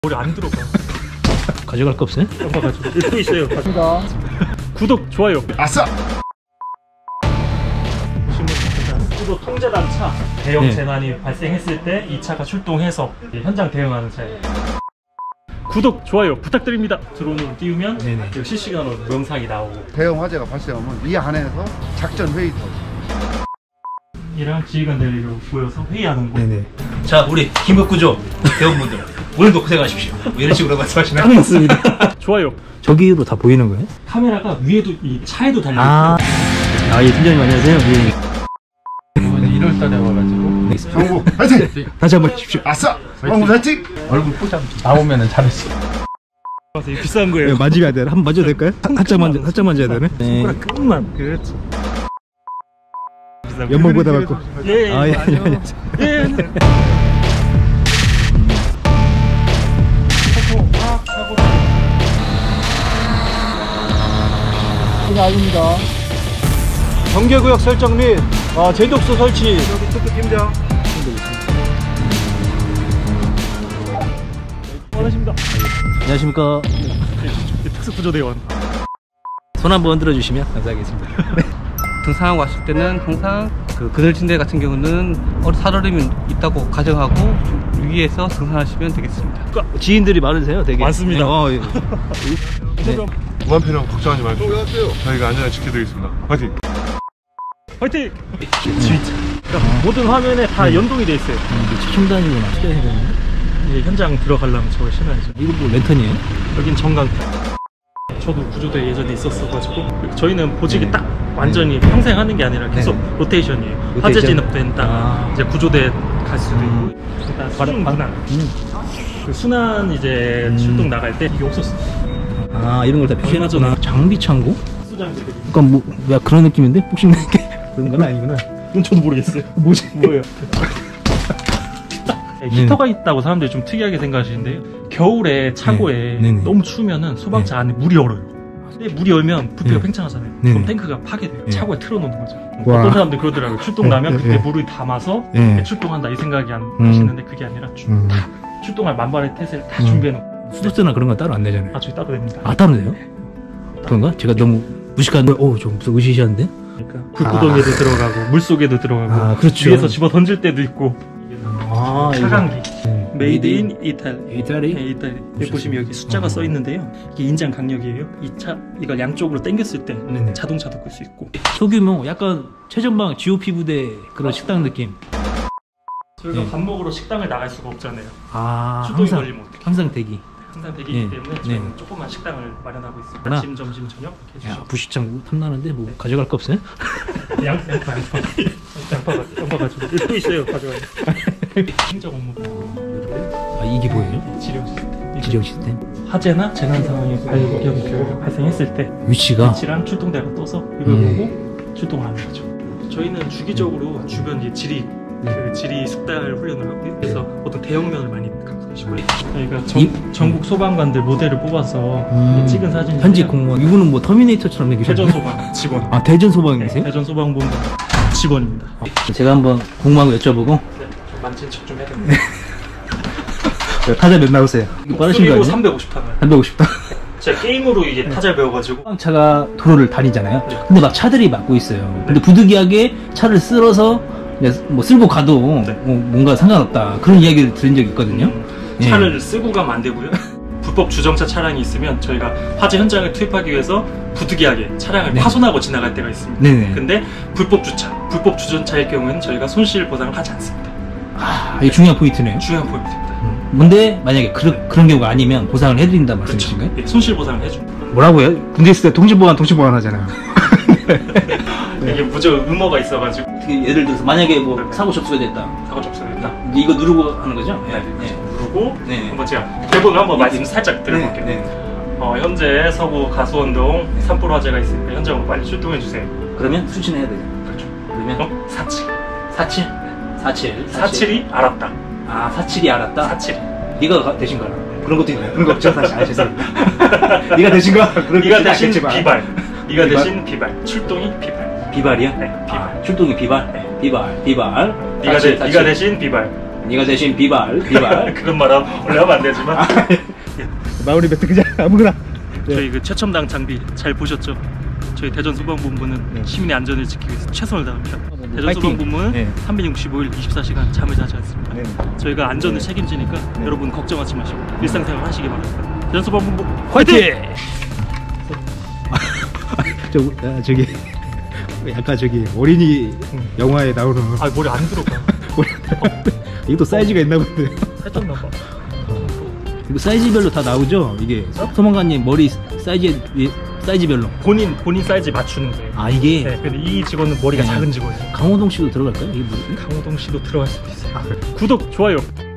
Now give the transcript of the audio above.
머리 안 들어가. 가져갈 거 없어요? 가지고 또 있어요. 감사합니다. 구독, 좋아요. 아싸! 구독 통제단차. 대형 네. 재난이 발생했을 때 이 차가 출동해서 현장 대응하는 차예요. 구독, 좋아요 부탁드립니다. 드론으로 띄우면 네네. 실시간으로 영상이 나오고. 대형 화재가 발생하면 이 안에서 작전 회의도 이랑 지휘관들이 모여서 회의하는 거. 네네. 자, 우리 긴급구조 대원분들 오늘도 고생하십시오. 이런 식으로 말씀하시나요? 딱 맞습니다. 좋아요. 저기로 다 보이는 거예요? 카메라가 위에도 이 차에도 달려 있고. 예, 팀장님 안녕하세요. 예. 1월달에 와가지고 정부 화이팅! 다시 한번 해주십시오. 아싸! 정부 화이팅! 얼굴 포장 나오면은 잘했어. 이거 비싼 거예요. 만지면 되나? 한번 만져도 될까요? 살짝 만져야 되네. 손가락 끝만. 그렇지. 연봉보다 받고. 예. 아, 예. 예. 아닙니다. 경계구역 설정 및 제독소 설치. 팀장. 원하십니다. 안녕하십니까. 특수구조대원. 손 한번 들어주시면 감사하겠습니다. 등산하고 왔을 때는 항상 그 그늘진대 같은 경우는 살얼음이 있다고 가정하고 위에서 등산하시면 되겠습니다. 지인들이 많으세요? 되게 많습니다. 예. 네. 무한편은 걱정하지 마십시오. 저희가 안전을 지켜드리겠습니다. 화이팅! 화이팅! 진짜. 그러니까 모든 화면에 다 연동이 돼 있어요. 최첨단이구나. 이제 현장 들어가려면 저걸 신어야죠. 이거 뭐 랜턴이에요? 여긴 정강판. 저도 구조대 예전에 있었어가지고 저희는 보직이 딱 완전히 평생 하는 게 아니라 계속 로테이션이에요. 화재 진압된 딱 이제 구조대 갈 수도 있고. 일단 수중 순환. 그 순환 이제 출동 나갈 때 이게 없었어. 이런 걸 다 표시해놨구나. 장비 창고? 수장들이. 그러니까 뭐 그런 느낌인데? 복싱 게 그런 건 아니구나. 이건 저도 모르겠어요. 뭐지? 뭐예요? 히터가 있다고 사람들이 좀 특이하게 생각하시는데요. 겨울에 차고에 네네. 너무 추우면은 소방차 안에 물이 얼어요. 근데 물이 얼면 부피가 팽창하잖아요. 그럼 탱크가 파괴돼요. 차고에 틀어놓는 거죠. 와. 어떤 사람들 그러더라고요. 출동 나면 그때 물을 담아서 출동한다 이 생각이 하시는데 그게 아니라 다 출동할 만발의 태세를 다 준비해놓고. 수도세나 그런 건 따로 안 내잖아요. 저희 따로 냅니다. 따로 내요? 그런가? 제가 너무 무식한데, 좀 의시시한데? 그러니까 불구덩이에도 들어가고 물속에도 들어가고 그렇죠. 위에서 집어 던질 때도 있고. 차강기. 이거. 메이드 인 이탈리. 이탈리? 네, 이탈리. 여기 보시면 여기 숫자가 써 있는데요. 이게 인장 강력이에요. 이걸 양쪽으로 당겼을 때 자동차도 끌 수 있고. 소규모 약간 최전방 GOP 부대 그런 식당 느낌. 저희가 밥 먹으러 식당을 나갈 수가 없잖아요. 항상 항상 대기. 항상 대기이기 때문에 저희는 조그만 식당을 마련하고 있습니다. 아침, 점심, 저녁 이렇게 해주시고. 부시장 탐나는데 뭐 가져갈 거 없어요? 양파 가지고 또 있어요. 가져가요. 행정 업무. 이게 뭐예요? 지령 시스템. 지령 시스템. 화재나 재난 상황이 발생했을 때 위치랑 출동대가 떠서 이걸 보고 출동을 하는 거죠. 저희는 주기적으로 주변 지리 숙달 훈련을 하고요. 그래서 어떤 대형면을 많이 갖고 계시고요. 저희가 전국 소방관들 모델을 뽑아서 찍은 사진. 현직 공무원. 이분은 뭐 터미네이터처럼 생기셨네요. 대전 소방 직원. 대전 소방이세요? 대전 소방본 직원입니다. 제가 한번 궁금한 거 여쭤보고. 만진 척 좀 해야 됩니다. 타자 몇 나오세요? 이거 빠르신 거 아니에요? 350타면. 350타. 제가 게임으로 이게 타자를 배워가지고. 소방차가 도로를 다니잖아요. 근데 막 차들이 막고 있어요. 근데 부득이하게 차를 쓸어서 뭐 쓸고 가도 뭔가 상관없다 그런 이야기를 들은 적이 있거든요. 차를 쓰고 가면 안 되고요. 불법 주정차 차량이 있으면 저희가 화재 현장을 투입하기 위해서 부득이하게 차량을 파손하고 지나갈 때가 있습니다. 근데 불법 주전차일 경우에는 저희가 손실 보상을 하지 않습니다. 이게 중요한 포인트네요. 중요한 포인트입니다. 근데 만약에 그런 경우가 아니면 보상을 해드린다 말씀이신가요? 예, 손실 보상을 해줍니다. 뭐라고요? 군대 있을 때 통신보안 하잖아요. 이게 무조건 의무가 있어가지고. 예를 들어서 만약에 뭐 사고 접수가 됐다. 이거 누르고 하는 거죠? 누르고 한번 제가 대본을 한번 말씀 살짝 드려볼게요. 현재 서구 가수원동 산불 화재가 있으니까 현장으로 빨리 출동해주세요. 그러면 수신해야 되죠. 그렇죠. 그러면 47이 알았다. 47이 알았다? 47. 네가 대신 거라. 그런 것도 있나요? 그런 거 없죠 사실. 죄송합니다. 네가 대신 거? 네가 대신 비발. 네가 대신 비발. 출동이 비발. 비발이요? 네, 비발. 출동이 비발? 네. 비발. 네가 대신 비발. 네가 대신 비발. 그런 말 원래 하면 안 되지만 마무리 멘트 그냥 아무거나. 저희 그 최첨단 장비 잘 보셨죠? 저희 대전 소방본부는 시민의 안전을 지키기 위해서 최선을 다합니다. 대전 파이팅. 소방본부는 365일 24시간 잠을 자지 않습니다. 저희가 안전을 책임지니까 여러분 걱정하지 마시고 일상생활 하시기 바랍니다. 대전 소방본부 화이팅! 저기 약간 저기 어린이 영화에 나오는 아 머리 안 들어가. 이것도 사이즈가 있나 본데. 살쪘나 봐. 이거 사이즈별로 다 나오죠? 이게 소방관님 머리 사이즈별로. 본인 사이즈 맞추는 거예요. 아 이게 네, 근데 이 직원은 머리가 작은 직원이에요. 강호동 씨도 들어갈까요? 이게 뭐? 강호동 씨도 들어갈 수도 있어요. 구독, 좋아요.